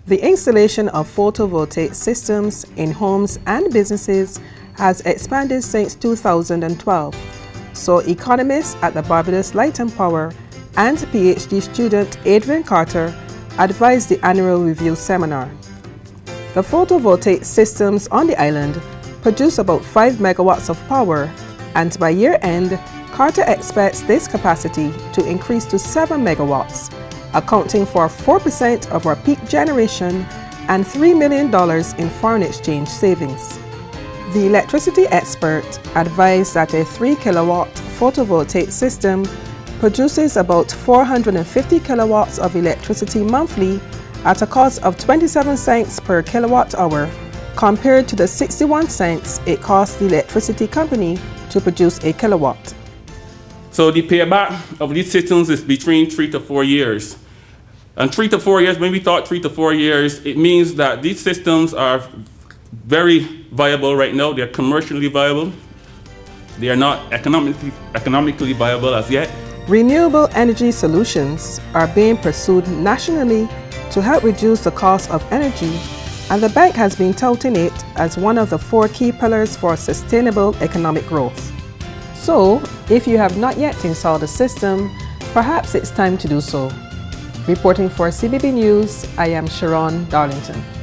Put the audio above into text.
The installation of photovoltaic systems in homes and businesses has expanded since 2012, so economists at the Barbados Light and Power and PhD student Adrian Carter advised the annual review seminar. The photovoltaic systems on the island produce about 5 megawatts of power, and by year end, Carter expects this capacity to increase to 7 megawatts, accounting for 4% of our peak generation and $3 million in foreign exchange savings. The electricity expert advised that a 3 kilowatt photovoltaic system produces about 450 kilowatts of electricity monthly at a cost of 27 cents per kilowatt hour, compared to the 61 cents it costs the electricity company to produce a kilowatt. So the payback of these systems is between 3 to 4 years. And 3 to 4 years, when we thought 3 to 4 years, it means that these systems are very viable right now. They're commercially viable. They are not economically viable as yet. Renewable energy solutions are being pursued nationally to help reduce the cost of energy, and the bank has been touting it as one of the 4 key pillars for sustainable economic growth. So, if you have not yet installed a system, perhaps it's time to do so. Reporting for CBB News, I am Sharon Darlington.